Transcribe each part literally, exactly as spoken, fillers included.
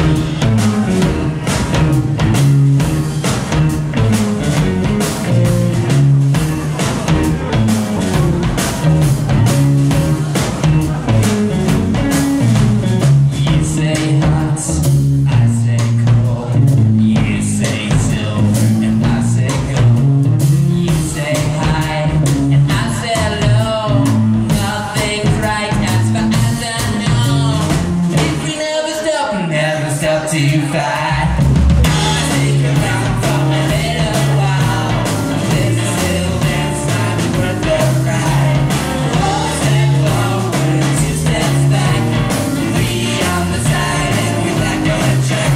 Too far. Take a ride for a little while. There's a little dance not worth the ride. One step forward, two steps back. We on the side and we back on the track.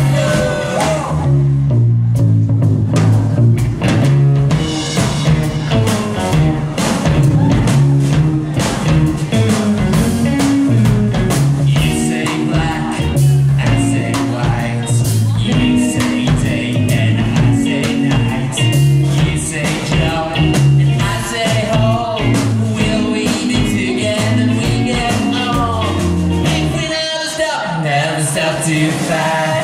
You say black, I say white. You say day and I say night. You say jump and I say ho. Will we be together when we get home? If we never stop, never stop to fight.